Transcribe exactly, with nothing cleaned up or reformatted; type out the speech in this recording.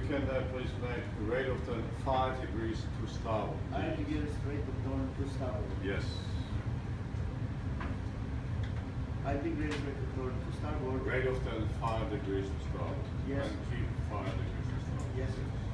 can uh, please make a rate of turn five degrees to starboard. five degrees rate of turn to starboard. Yes. five degrees rate of turn to starboard. Rate of turn five degrees to starboard. Yes. And keep five degrees to starboard. Yes, sir.